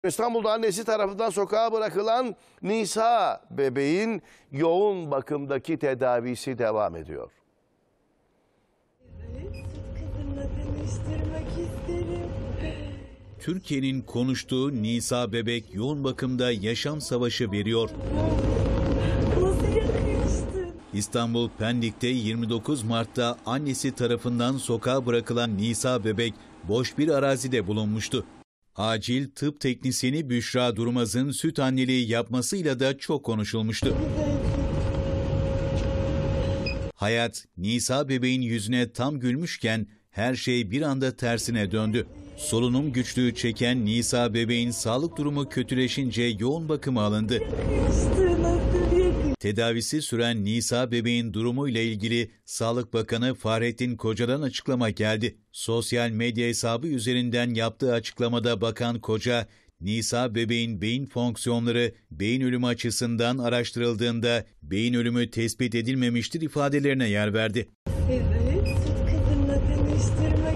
İstanbul'da annesi tarafından sokağa bırakılan Nisa bebeğin yoğun bakımdaki tedavisi devam ediyor. Kızımla tanıştırmak isterim. Türkiye'nin konuştuğu Nisa bebek yoğun bakımda yaşam savaşı veriyor. Nasıl yakıştın? İstanbul Pendik'te 29 Mart'ta annesi tarafından sokağa bırakılan Nisa bebek boş bir arazide bulunmuştu. Acil tıp teknisyeni Büşra Durmaz'ın süt anneliği yapmasıyla da çok konuşulmuştu. Hayat, Nisa bebeğin yüzüne tam gülmüşken her şey bir anda tersine döndü. Solunum güçlüğü çeken Nisa bebeğin sağlık durumu kötüleşince yoğun bakıma alındı. Tedavisi süren Nisa bebeğin durumuyla ilgili Sağlık Bakanı Fahrettin Koca'dan açıklama geldi. Sosyal medya hesabı üzerinden yaptığı açıklamada Bakan Koca, Nisa bebeğin beyin fonksiyonları beyin ölümü açısından araştırıldığında beyin ölümü tespit edilmemiştir ifadelerine yer verdi. Evet, süt kızımla tanıştırmak